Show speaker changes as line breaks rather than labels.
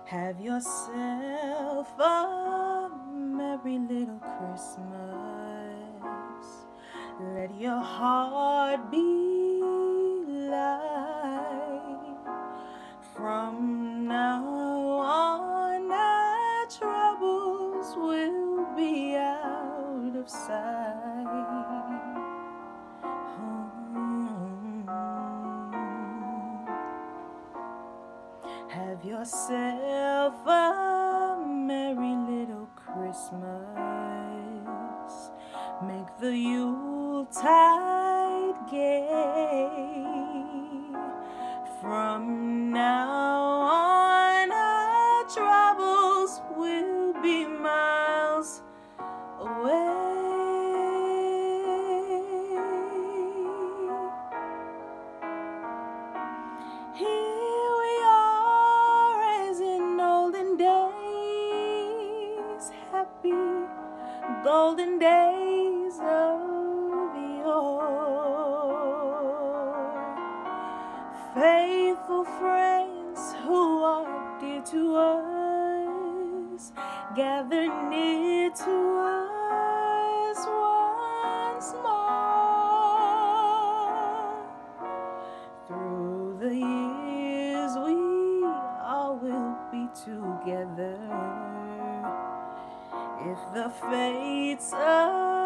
Have yourself a merry little Christmas. Let your heart be light. From now on, our troubles will be out of sight. Have yourself a merry little Christmas. Make the Yuletide gay. From now on, our troubles will be miles away. Here we are as in olden days, happy golden days of yore. Faithful friends who are dear to us, gather near to us once more. Through the years we all will be together, if the fates